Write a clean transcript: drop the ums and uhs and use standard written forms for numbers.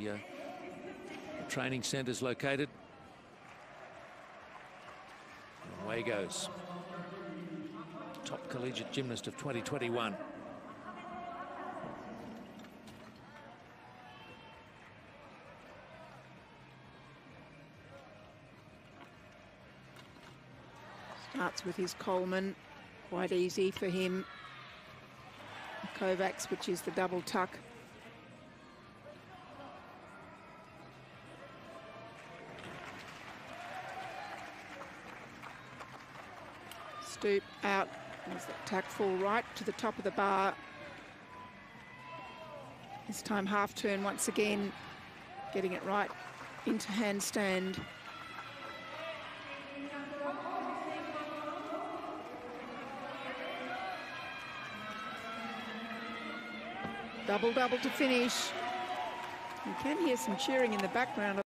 the training centre's located. And away goes. Top collegiate gymnast of 2021. Starts with his Coleman, quite easy for him. Kovacs, which is the double tuck. Stoop out, there's that tuck full right to the top of the bar. This time half turn once again, getting it right into handstand. Double to finish. You can hear some cheering in the background.